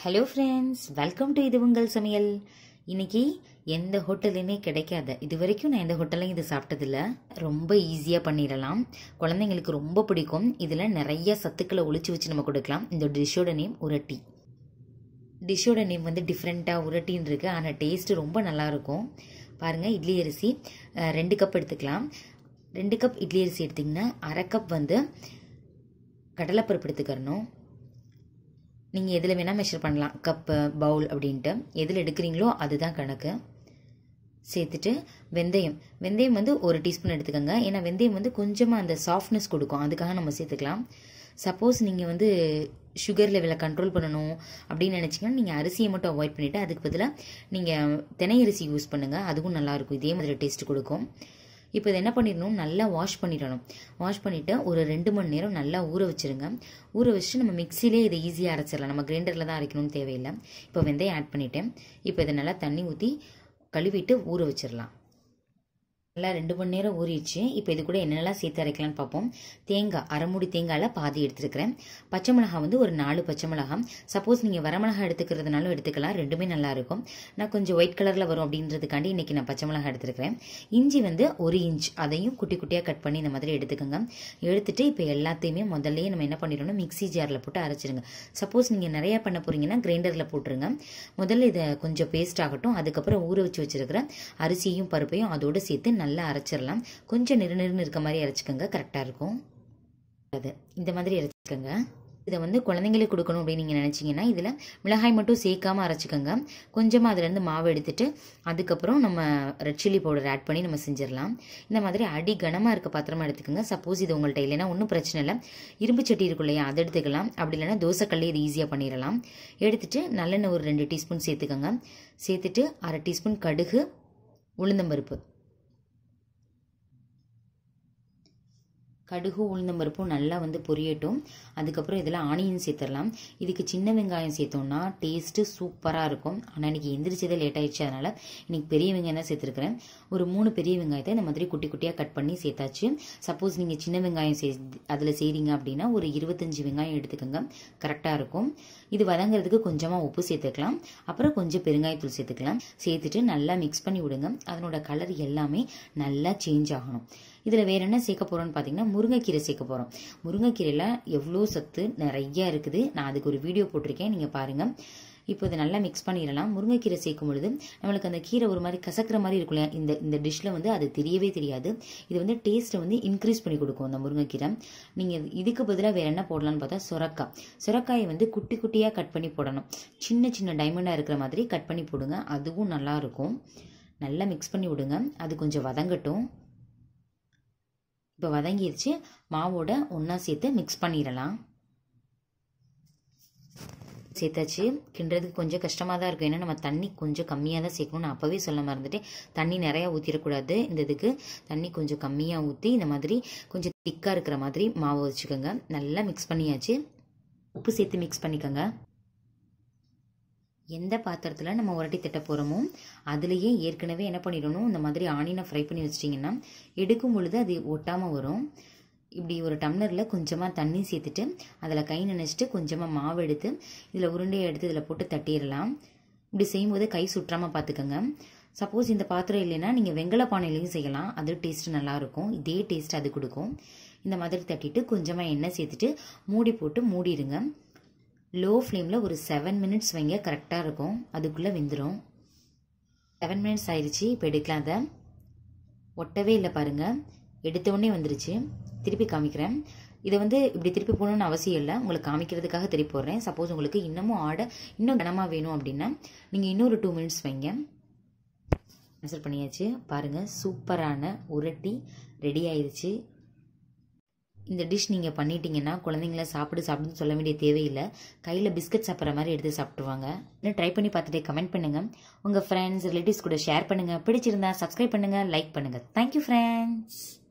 Hello friends, welcome to இது உங்கள் சமையல். இன்னைக்கு எந்த ஹோட்டலுமே கிடைக்காத, இது வரைக்கும் நான் எந்த ஹோட்டலையும் இது சாப்பிட்டதில்ல. ரொம்ப ஈஸியாக பண்ணிடலாம். குழந்தைங்களுக்கு ரொம்ப பிடிக்கும். இதில் நிறைய சத்துக்களை ஒளிச்சு வச்சு நம்ம கொடுக்கலாம். இந்த டிஷ்ஷோட நேம் உரட்டி. டிஷ்ஷோட நேம் வந்து டிஃப்ரெண்ட்டாக உரட்டின்னு இருக்கு, ஆனால் டேஸ்ட்டு ரொம்ப நல்லாயிருக்கும். பாருங்கள், இட்லி அரிசி 2 கப் எடுத்துக்கலாம். 2 கப் இட்லி அரிசி எடுத்திங்கன்னா 1/2 கப் வந்து கடலைப்பருப்பு எடுத்துக்கிறணும். நீங்கள் எதில் வேணால் மெஷர் பண்ணலாம், கப்பு பவுல் அப்படின்ட்டு எதில் எடுக்கிறீங்களோ அதுதான் கணக்கு. சேர்த்துட்டு வெந்தயம் வந்து 1 டீஸ்பூன் எடுத்துக்கோங்க. ஏன்னா வெந்தயம் வந்து கொஞ்சமாக அந்த சாஃப்ட்னஸ் கொடுக்கும், அதுக்காக நம்ம சேர்த்துக்கலாம். சப்போஸ் நீங்கள் வந்து சுகர் லெவலை கண்ட்ரோல் பண்ணணும் அப்படின்னு நினச்சிங்கன்னா நீங்கள் அரிசியை மட்டும் அவாய்ட் பண்ணிவிட்டு அதுக்கு பதிலாக நீங்கள் தினை அரிசி யூஸ் பண்ணுங்கள், அதுவும் நல்லாயிருக்கும், இதே மாதிரி டேஸ்ட் கொடுக்கும். இப்போ இதை என்ன பண்ணிடணும், நல்லா வாஷ் பண்ணிடணும். வாஷ் பண்ணிவிட்டு ஒரு 2 மணி நேரம் நல்லா ஊற வச்சுருங்க. ஊற வச்சுட்டு நம்ம மிக்சிலே இதை ஈஸியாக அரைச்சிடலாம், நம்ம கிரைண்டரில் தான் அரைக்கணும்னு தேவையில்லை. இப்போ வெந்தயம் ஆட் பண்ணிவிட்டேன். இப்போ இதை நல்லா தண்ணி ஊற்றி கழுவிட்டு ஊற வச்சிடலாம். நல்லா 2 மணி நேரம் ஊறிடுச்சு. இப்போ இது கூட என்னென்னலாம் சேர்த்து அரைக்கலாம்னு பார்ப்போம். தேங்காய், 1/2 மூடி தேங்காயில் பாதி எடுத்துருக்கிறேன். பச்சை மிளகாய் வந்து ஒரு 4 பச்சை மிளகாய். சப்போஸ் நீங்கள் வரமிளகாய் எடுத்துக்கிறதுனாலும் எடுத்துக்கலாம், ரெண்டுமே நல்லாயிருக்கும். நான் கொஞ்சம் ஒயிட் கலரில் வரும் அப்படின்றதுக்காண்டி இன்றைக்கி நான் பச்சை மிளகாய் எடுத்துருக்கிறேன். இஞ்சி வந்து 1 இன்ச், அதையும் குட்டி குட்டியாக கட் பண்ணி இந்த மாதிரி எடுத்துக்கோங்க. எடுத்துட்டு இப்போ எல்லாத்தையுமே முதல்லையே நம்ம என்ன பண்ணிடணும், மிக்சி ஜாரில் போட்டு அரைச்சிடுங்க. சப்போஸ் நீங்கள் நிறையா பண்ண போகிறீங்கன்னா கிரைண்டரில் போட்டுருங்க. முதல்ல இதை கொஞ்சம் பேஸ்ட் ஆகட்டும். அதுக்கப்புறம் ஊற வச்சு வச்சுருக்கிற அரிசியும் பருப்பையும் அதோடு சேர்த்து நல்லா அரைச்சிடலாம். கொஞ்சம் நெருநெருன்னு இருக்க மாதிரி அரைச்சிக்கோங்க, கரெக்டாக இருக்கும். அது இந்த மாதிரி அரைச்சிக்கோங்க. இதை வந்து குழந்தைங்களுக்கு கொடுக்கணும் அப்படின்னு நீங்கள் நினச்சிங்கன்னா இதில் மிளகாய் மட்டும் சேர்க்காமல் அரைச்சிக்கோங்க. கொஞ்சமாக அதுலேருந்து மாவு எடுத்துட்டு அதுக்கப்புறம் நம்ம ரெட் சில்லி பவுடர் ஆட் பண்ணி நம்ம செஞ்சிடலாம். இந்த மாதிரி அடி கனமாக இருக்க பாத்திரமா எடுத்துக்கோங்க. சப்போஸ் இது உங்கள்கிட்ட இல்லைன்னா ஒன்றும் பிரச்சனை இல்லை, இரும்பு சட்டி இருக்கும் இல்லையா, அதை எடுத்துக்கலாம். அப்படி இல்லைன்னா தோசைக்கல்லே இது ஈஸியாக பண்ணிடலாம். எடுத்துட்டு நல்லெண்ணெய் ஒரு 2 டீஸ்பூன் சேர்த்துக்கோங்க. சேர்த்துட்டு 1/2 டீஸ்பூன் கடுகு, உளுந்தம்பருப்பு, உளுந்தம்பருப்பும் நல்லா வந்து பொரியட்டும். அதுக்கப்புறம் இதில் ஆனியன் சேர்த்துடலாம். இதுக்கு சின்ன வெங்காயம் சேர்த்தோம்னா டேஸ்ட்டு சூப்பராக இருக்கும். ஆனால் இன்றைக்கி எந்திரிச்சதே லேட் ஆயிடுச்சு, அதனால் இன்றைக்கி பெரிய வெங்காயம் தான் சேர்த்துருக்கிறேன். ஒரு 3 பெரிய வெங்காயத்தை இந்த மாதிரி குட்டி குட்டியாக கட் பண்ணி சேர்த்தாச்சு. சப்போஸ் நீங்கள் சின்ன வெங்காயம் அதில் செய்கிறீங்க அப்படின்னா ஒரு 25 வெங்காயம் எடுத்துக்கோங்க, கரெக்டாக இருக்கும். இது வதங்கிறதுக்கு கொஞ்சமாக உப்பு சேர்த்துக்கலாம், அப்புறம் கொஞ்சம் பெருங்காயத்தூள் சேர்த்துக்கலாம். சேர்த்துட்டு நல்லா மிக்ஸ் பண்ணி விடுங்க. அதனோட கலர் எல்லாமே நல்லா சேஞ்ச் ஆகணும். இதில் வேற என்ன சேர்க்க போகிறோன்னு பார்த்தீங்கன்னா முருங்கைக்கீரை சேர்க்க போகிறோம். முருங்கைக்கீரையில் எவ்வளோ சத்து நிறைய இருக்குது, நான் அதுக்கு ஒரு வீடியோ போட்டிருக்கேன், நீங்கள் பாருங்கள். இப்போ இதை நல்லா மிக்ஸ் பண்ணிடலாம். முருங்கைக்கீரை சேர்க்கும் பொழுது நம்மளுக்கு அந்த கீரை ஒரு மாதிரி கசக்கிற மாதிரி இருக்கும் இல்லையா, இந்த டிஷ்ஷில் வந்து அது தெரியவே தெரியாது. இது வந்து டேஸ்ட்டை வந்து இன்க்ரீஸ் பண்ணி கொடுக்கும் அந்த முருங்கைக்கீரை. நீங்கள் இதுக்கு பதிலாக வேறு என்ன போடலான்னு பார்த்தா சுரக்காயை வந்து குட்டி குட்டியாக கட் பண்ணி போடணும். சின்ன சின்ன டைமண்டாக இருக்கிற மாதிரி கட் பண்ணி போடுங்க, அதுவும் நல்லாயிருக்கும். நல்லா மிக்ஸ் பண்ணி விடுங்க. அது கொஞ்சம் வதங்கட்டும். இப்போ வதங்கிடுச்சு. மாவோட ஒன்றா சேர்த்து மிக்ஸ் பண்ணிடலாம். சேர்த்தாச்சு. கிண்டுறதுக்கு கொஞ்சம் கஷ்டமாக தான் இருக்கும், ஏன்னா நம்ம தண்ணி கொஞ்சம் கம்மியாக தான் சேர்க்கணும். நான் அப்போவே சொல்ல மறந்துட்டேன், தண்ணி நிறையா ஊற்றிடக்கூடாது. இந்த இதுக்கு தண்ணி கொஞ்சம் கம்மியாக ஊற்றி இந்த மாதிரி கொஞ்சம் திக்காக இருக்கிற மாதிரி மாவு வச்சுக்கோங்க. நல்லா மிக்ஸ் பண்ணியாச்சு. உப்பு சேர்த்து மிக்ஸ் பண்ணிக்கோங்க. எந்த பாத்திரத்தில் நம்ம உரட்டி தட்ட போகிறோமோ அதுலேயே ஏற்கனவே என்ன பண்ணிடணும், இந்த மாதிரி ஆனியனை ஃப்ரை பண்ணி வச்சிட்டிங்கன்னா எடுக்கும் பொழுது அது ஒட்டாமல் வரும். இப்படி ஒரு டம்ளரில் கொஞ்சமாக தண்ணி சேர்த்துட்டு அதில் கை நினைச்சிட்டு கொஞ்சமாக மாவு எடுத்து இதில் உருண்டையை எடுத்து இதில் போட்டு தட்டிடலாம். இப்படி செய்யும்போது கை சுற்றாமல் பார்த்துக்கோங்க. சப்போஸ் இந்த பாத்திரம் இல்லைன்னா நீங்கள் வெங்கல பானையிலையும் செய்யலாம், அது டேஸ்ட்டு நல்லாயிருக்கும். இதே டேஸ்ட் அது கொடுக்கும். இந்த மாதிரி தட்டிட்டு கொஞ்சமாக எண்ணெய் சேர்த்துட்டு மூடி போட்டு மூடிடுங்க. லோ ஃப்ளேமில் ஒரு 7 மினிட்ஸ் வைங்க, கரெக்டாக இருக்கும். அதுக்குள்ளே வெந்துடும். 7 மினிட்ஸ் ஆயிடுச்சு. இப்போ எடுக்கலாம். அதை ஒட்டவே இல்லை பாருங்கள், எடுத்தோடனே வந்துருச்சு. திருப்பி காமிக்கிறேன். இதை வந்து இப்படி திருப்பி போகணுன்னு அவசியம் இல்லை, உங்களுக்கு காமிக்கிறதுக்காக திருப்பி போடுறேன். சப்போஸ் உங்களுக்கு இன்னும் கனமாக வேணும் அப்படின்னா நீங்கள் இன்னொரு 2 மினிட்ஸ் வைங்க. ஆன்சர் பண்ணியாச்சு. பாருங்கள், சூப்பரான உரட்டி ரெடி ஆயிடுச்சு. இந்த டிஷ் நீங்கள் பண்ணிட்டீங்கன்னா குழந்தைங்கள சாப்பிடுன்னு சொல்ல வேண்டிய தேவையில்லை, கையில் பிஸ்கட் சாப்பிட்ற மாதிரி எடுத்து சாப்பிட்டுருவாங்க. இன்னும் ட்ரை பண்ணி பார்த்துட்டு கமெண்ட் பண்ணுங்கள். உங்கள் ஃப்ரெண்ட்ஸ் ரிலேட்டிவ்ஸ் கூட ஷேர் பண்ணுங்கள். பிடிச்சிருந்தா சப்ஸ்கிரைப் பண்ணுங்கள், லைக் பண்ணுங்கள். Thank you friends.